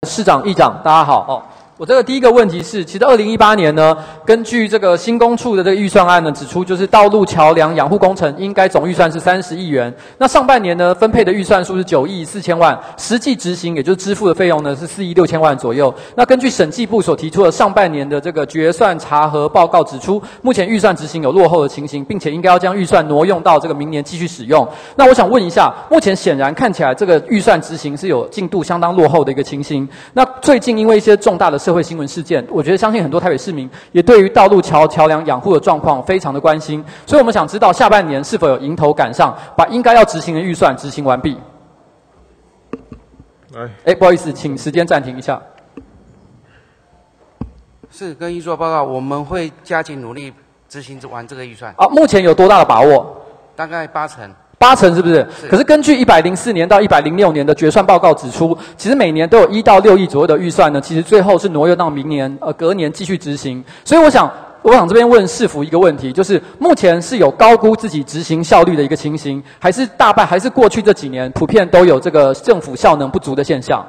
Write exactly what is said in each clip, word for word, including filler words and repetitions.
市长、议长，大家好哦。我这个第一个问题是，其实二零一八年呢，根据这个新工处的这个预算案呢，指出就是道路桥梁养护工程应该总预算是三十亿元。那上半年呢，分配的预算数是九亿四千万，实际执行也就是支付的费用呢是四亿六千万左右。那根据审计部所提出的上半年的这个决算查核报告指出，目前预算执行有落后的情形，并且应该要将预算挪用到这个明年继续使用。那我想问一下，目前显然看起来这个预算执行是有进度相当落后的一个情形。那最近因为一些重大的社会新闻事件，我觉得相信很多台北市民也对于道路桥桥梁养护的状况非常的关心，所以我们想知道下半年是否有迎头赶上，把应该要执行的预算执行完毕。来，哎，不好意思，请时间暂停一下。 是跟预算报告，我们会加紧努力执行完这个预算。 啊，目前有多大的把握？ 大概八成。 八成是不是？ 是。 可是根据一百零四年到一百零六年的决算报告指出，其实每年都有一到六亿左右的预算呢，其实最后是挪用到明年呃隔年继续执行。所以我想，我想这边问市府一个问题，就是目前是有高估自己执行效率的一个情形，还是大半还是过去这几年普遍都有这个政府效能不足的现象？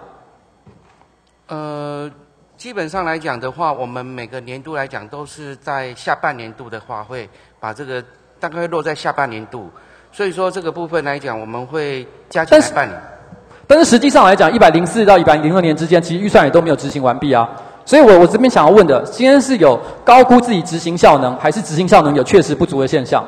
呃，基本上来讲的话，我们每个年度来讲都是在下半年度的话，会把这个大概会落在下半年度。所以说这个部分来讲，我们会加紧来办理。 但是实际上来讲，一百零四到一百零六年之间，其实预算也都没有执行完毕啊。所以我我这边想要问的，今天是有高估自己执行效能，还是执行效能有确实不足的现象？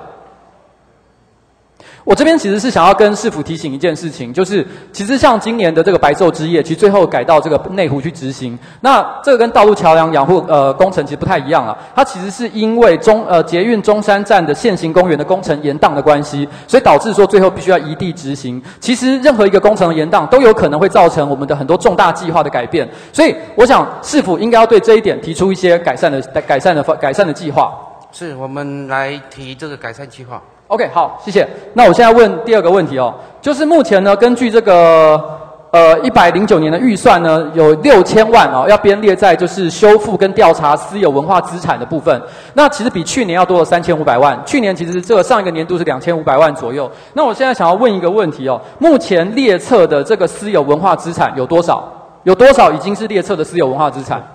我这边其实是想要跟市府提醒一件事情，就是其实像今年的这个白昼之夜，其实最后改到这个内湖去执行。那这个跟道路桥梁养护呃工程其实不太一样啊，它其实是因为中呃捷运中山站的现行公园的工程延宕的关系，所以导致说最后必须要移地执行。其实任何一个工程的延宕都有可能会造成我们的很多重大计划的改变，所以我想市府应该要对这一点提出一些改善的改善的改善的计划。 是我们来提这个改善计划。 OK， 好，谢谢。那我现在问第二个问题哦，就是目前呢，根据这个呃一百零九年的预算呢，有六千万哦，要编列在就是修复跟调查私有文化资产的部分。那其实比去年要多了三千五百万。去年其实这个上一个年度是两千五百万左右。那我现在想要问一个问题哦，目前列册的这个私有文化资产有多少？有多少已经是列册的私有文化资产？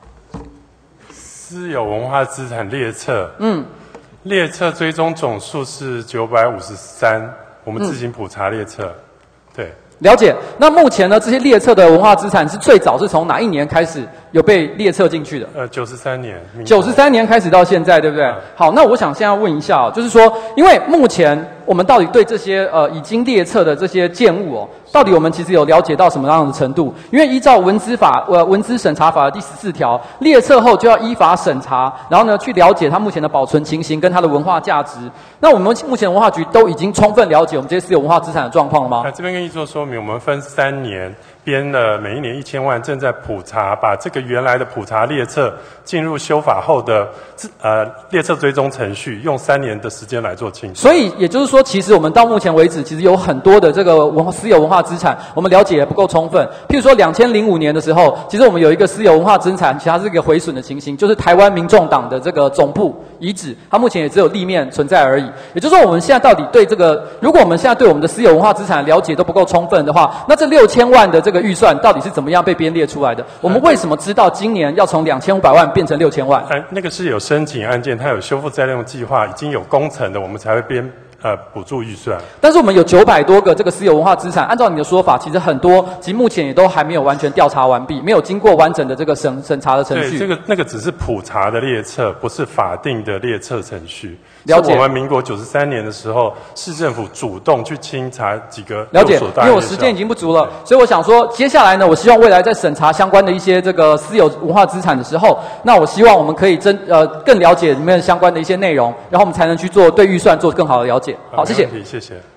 私有文化资产列册， 嗯。 列册追踪总数是九百五十三，我们自行普查列册，嗯、对。 了解。那目前呢，这些列册的文化资产是最早是从哪一年开始有被列册进去的？ 呃，九十三年。 九十三年开始到现在，对不对？嗯、好，那我想现在问一下哦，就是说，因为目前我们到底对这些呃已经列册的这些建物哦，到底我们其实有了解到什么样的程度？因为依照文资法呃文资审查法的第十四条，列册后就要依法审查，然后呢去了解它目前的保存情形跟它的文化价值。那我们目前文化局都已经充分了解我们这些私有文化资产的状况了吗？ 那这边跟你做说明，我们分三年。编了每一年一千万，正在普查，把这个原来的普查列册进入修法后的呃列册追踪程序，用三年的时间来做清楚。 所以也就是说，其实我们到目前为止，其实有很多的这个文化私有文化资产，我们了解也不够充分。譬如说，两千零五年的时候，其实我们有一个私有文化资产，其实它是一个毁损的情形，就是台湾民众党的这个总部遗址，它目前也只有立面存在而已。也就是说，我们现在到底对这个，如果我们现在对我们的私有文化资产了解都不够充分的话，那这六千万的这个预算到底是怎么样被编列出来的？我们为什么知道今年要从两千五百万变成六千万？ 呃，那个是有申请案件，它有修复再利用计划，已经有工程的，我们才会编呃补助预算。 但是我们有九百多个这个私有文化资产，按照你的说法，其实很多其实目前也都还没有完全调查完毕，没有经过完整的这个审审查的程序。 对，这个那个只是普查的列册，不是法定的列册程序。 了解。 是我们民国九十三年的时候，市政府主动去清查几个了解，因为我时间已经不足了，所以我想说，接下来呢，我希望未来在审查相关的一些这个私有文化资产的时候，那我希望我们可以真呃更了解里面相关的一些内容，然后我们才能去做对预算做更好的了解。好，谢谢。 谢谢。